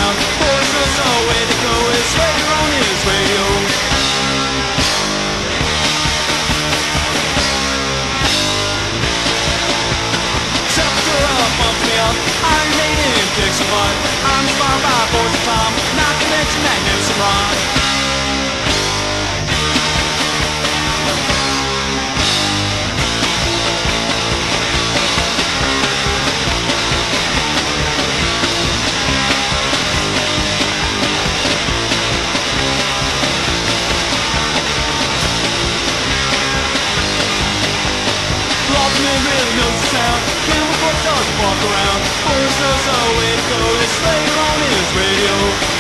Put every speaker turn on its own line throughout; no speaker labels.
around. Boys know so way to go is later on his radio. Bumps me up, Iron Maiden kicks some butt. I'm inspired by Boys of Tom, not to mention Magnificent Ron. Ultimate really knows the sound. Chemical doesn't walk around. Boris knows the way to go. It's later on his radio.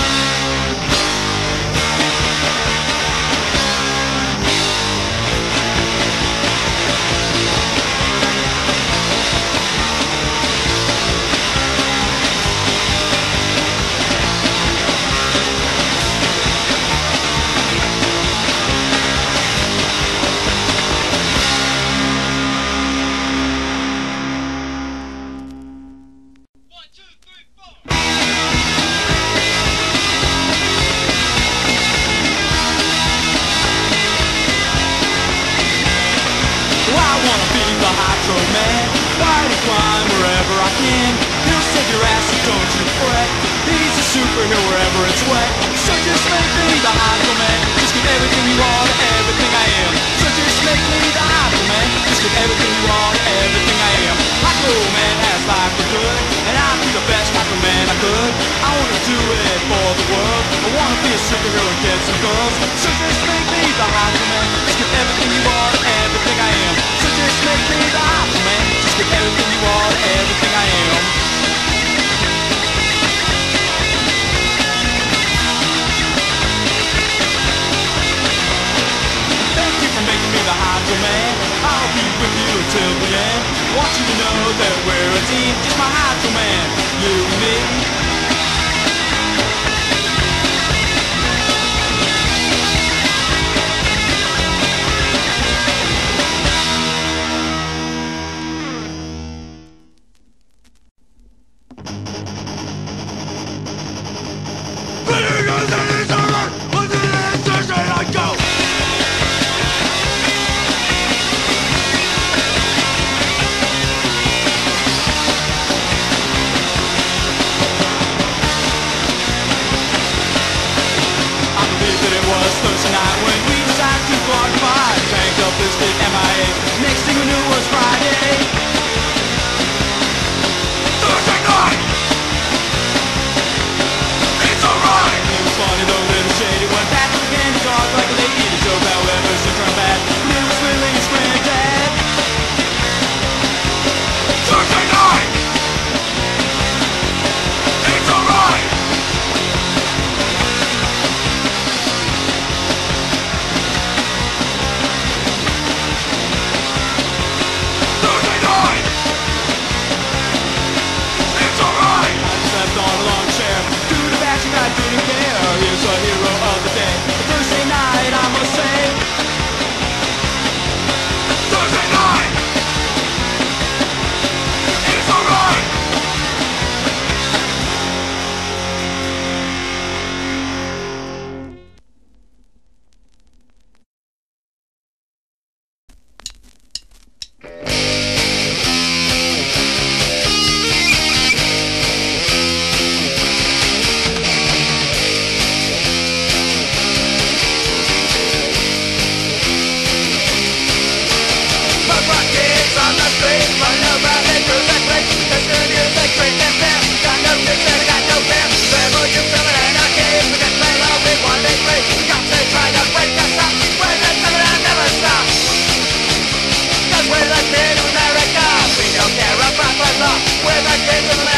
Hydroman, fighting crime wherever I can. He'll save your ass, so don't you fret. He's a superhero wherever it's wet. So just make me the Hydroman. Just give everything you are to everything I am. So just make me the Hydroman. Just give everything you are to everything I am. Hydroman has life for good, and I'll be the best Hydroman I could. I wanna do it for the world. I wanna be a superhero and get some girls. So just make me the Hydroman. Just give everything you are to everything I am. So just make me the Hydroman. Just give everything you are to everything I am. Thank you for making me the Hydroman. I'll be with you until the end. Want you to know that we're a team. Just my Hydroman, you and me. Next thing we knew was Friday. Thursday night. It's alright. It was funny though, little shady. Went back to the candy talk like a lady. The joke, however, so turned bad. It was really his granddad. Thursday night. It's alright. I didn't care, here's a hero of the day. Thursday night, I must say. Thursday night! It's alright! We're the kids of America. We don't care about the law. We're the kids of America.